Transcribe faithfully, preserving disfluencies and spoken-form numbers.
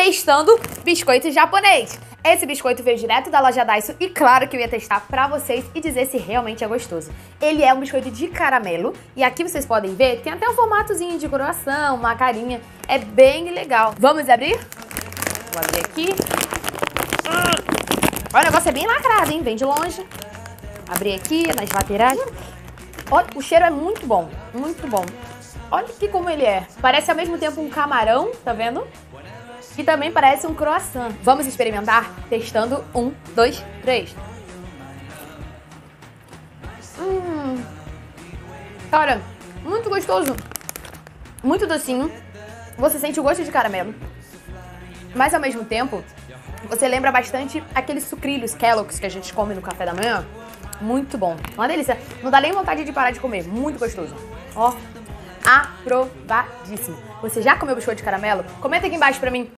testando biscoito japonês. Esse biscoito veio direto da loja Daiso e claro que eu ia testar pra vocês e dizer se realmente é gostoso. Ele é um biscoito de caramelo e aqui vocês podem ver, tem até um formatozinho de coração, uma carinha. É bem legal. Vamos abrir? Vou abrir aqui. Olha, o negócio é bem lacrado, hein? Vem de longe. Abrir aqui nas laterais. Olha, o cheiro é muito bom, muito bom. Olha aqui como ele é. Parece ao mesmo tempo um camarão, tá vendo? E também parece um croissant. Vamos experimentar? Testando. Um, dois, três. Hum. Cara, muito gostoso. Muito docinho. Você sente o gosto de caramelo. Mas ao mesmo tempo, você lembra bastante aqueles sucrilhos Kellogg's que a gente come no café da manhã. Muito bom. Uma delícia. Não dá nem vontade de parar de comer. Muito gostoso. Ó, aprovadíssimo. Você já comeu biscoito de caramelo? Comenta aqui embaixo pra mim.